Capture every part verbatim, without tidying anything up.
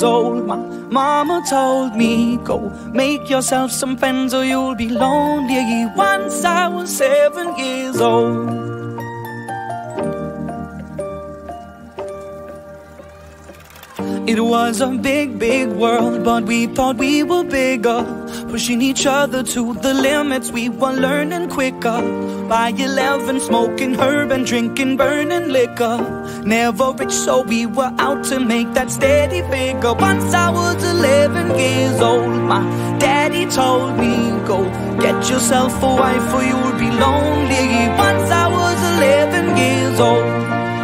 years old, my mama told me, go make yourself some friends or you'll be lonely. Once I was seven years old. It was a big, big world, but we thought we were bigger, pushing each other to the limits. We were learning quicker. By eleven, smoking herb and drinking burning liquor. Never rich, so we were out to make that steady figure. Once I was eleven years old, my daddy told me, go get yourself a wife or you'll be lonely. Once I was eleven years old.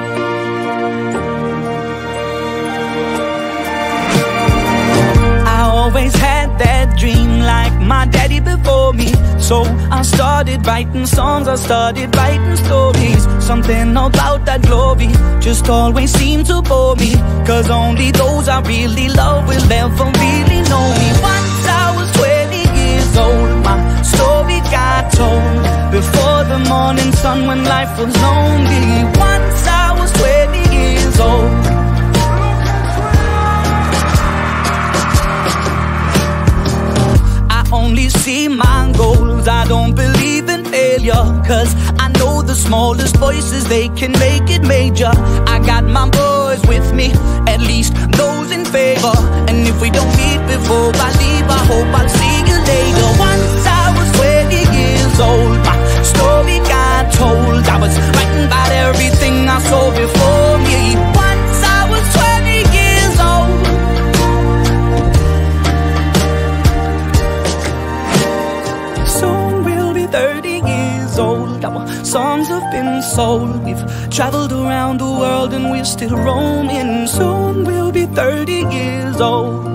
Always had that dream like my daddy before me. So I started writing songs, I started writing stories. Something about that glory just always seemed to bore me, cause only those I really love will ever really know me. Once I was twenty years old, my story got told before the morning sun when life was lonely. Once I was twenty years old. Only see my goals, I don't believe in failure, cause I know the smallest voices, they can make it major. I got my boys with me, at least those in favor. And if we don't meet before I leave, I hope I'll see you later. Once I was twenty years old, my story got told. I was writing about everything I saw before me. Once I was twenty years old. thirty years old, our songs have been sold. We've traveled around the world and we're still roaming. Soon we'll be thirty years old.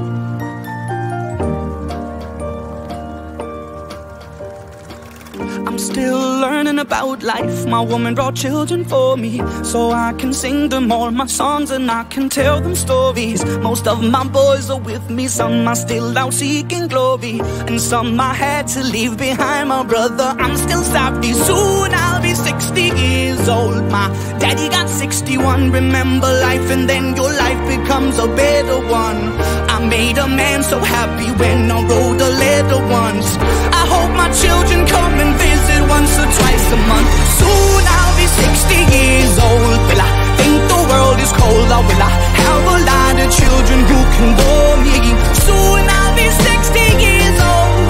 I'm still learning about life. My woman brought children for me, so I can sing them all my songs and I can tell them stories. Most of my boys are with me, some are still out seeking glory, and some I had to leave behind. My brother, I'm still sorry. Soon I'll be sixty years old. My daddy got sixty-one. Remember life and then your life becomes a better one. I made a man so happy when I wrote a letter once. I hope my children come and visit once or twice a month. Soon I'll be sixty years old. Will I think the world is cold, or will I have a lot of children who can bore me? Soon I'll be sixty years old.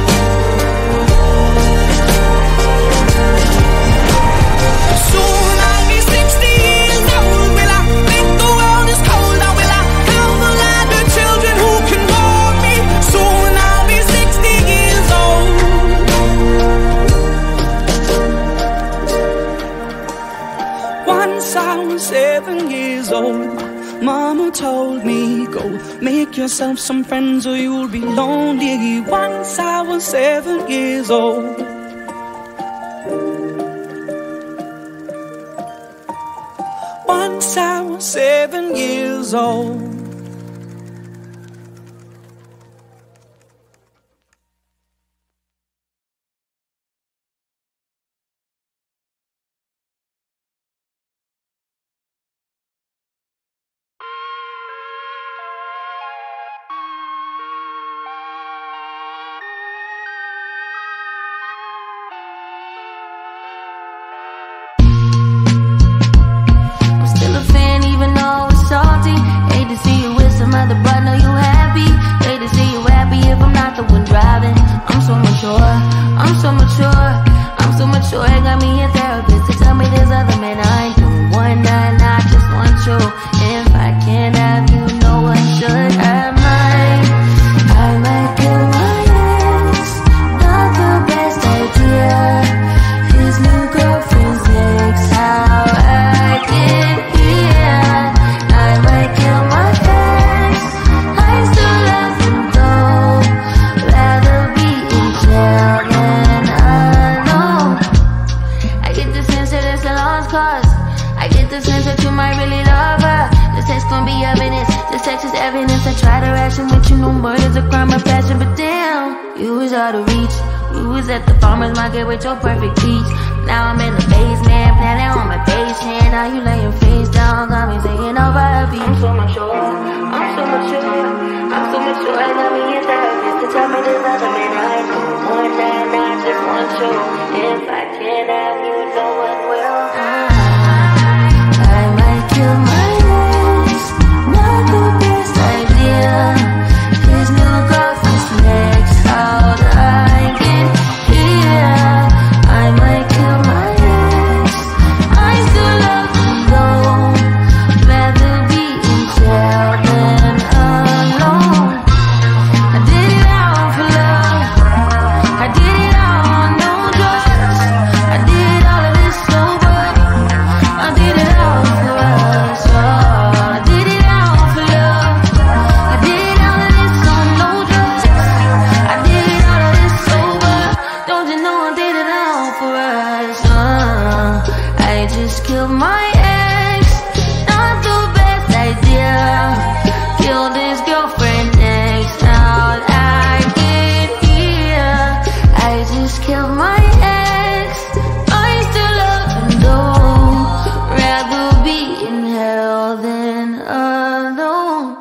Soon I'll be sixty years old. Will I think the world is cold, or will I have a lot of children who can bore me? Soon I'll be sixty years old. Once I was seven years old, mama told me, go make yourself some friends or you'll be lonely. Once I was seven years old. Once I was seven years old. With your perfect peach. Now I'm in the basement, planning on my patient. Now you laying face down, got me thinking over a beat. I'm so much sure, I'm so mature. I'm so mature, I got me in therapist to tell me there's other men I know. One time, not just one show. If I can't have you, no one will. I might kill my ex, not the best idea. His new girlfriend's next, how'd I get here? I might kill my ex, I still love him though. Rather be in jail than alone. I did it all for love, I did it all on no drugs. I did all of this sober, I did it all for us. Oh, I did it all for love, I did all of this on no drugs. I did it all of this sober, don't you know I did it all for us. uh, I just killed my ex, not the best idea. Killed his girlfriend next, how'd I get here? I just killed my ex, I still love him though. Rather be in hell than alone.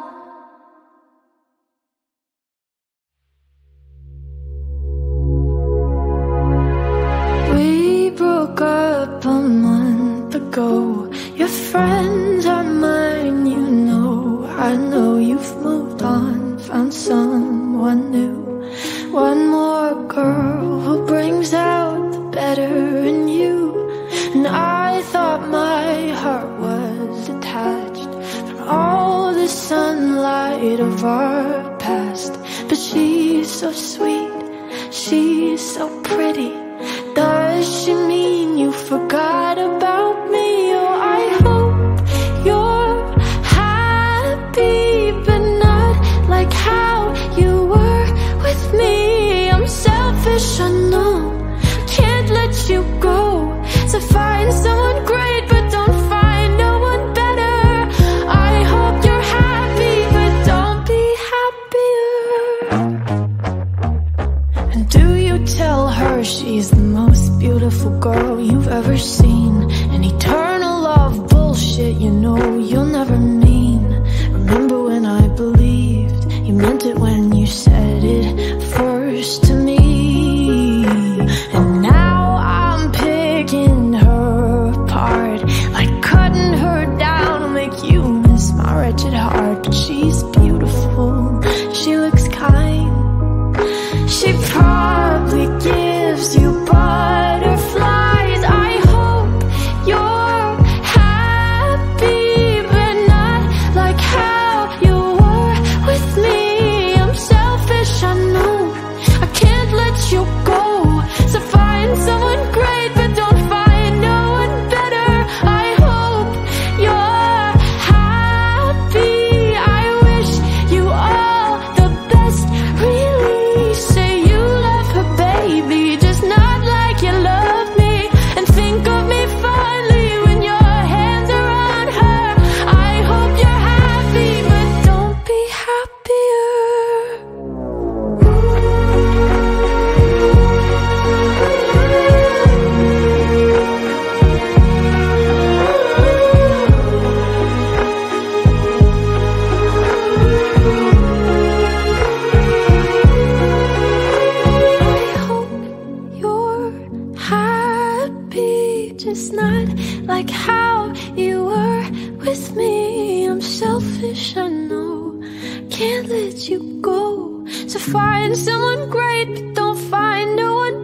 We broke up a month ago. Your friends are mine, you know. I know you've moved on, found someone new. One more girl who brings out the better in you. And I thought my heart was detached from all the sunlight of our past. But she's so sweet, she's so pretty. Does she mean you forgot about me? Oh, I hope you're happy, but not like how you were with me. I'm selfish, I know, can't let you go. So find someone great, but don't find no one better. I hope you're happy, but don't be happier. And do you tell her she's the most beautiful girl you've ever seen? An eternal love bullshit, you know you'll never mean. Remember when I believed you meant it when you said it first to me. And now I'm picking her apart, like cutting her down to make you miss my wretched heart. But she's beautiful, she looks kind, she probably gives you butterflies. I hope you're happy, but not like how you were with me. I'm selfish, I know, I can't let you go. So find someone great, but don't find no one better. I hope you're happy, I wish you all the best. Really say you love her, baby, just not like you love me. And think of me fondly when your hands are on her. I hope you're happy, but don't be happier. I hope you're happy, just not like how you were with me. I'm selfish, I know, can't let you go. So find someone great, but don't find no one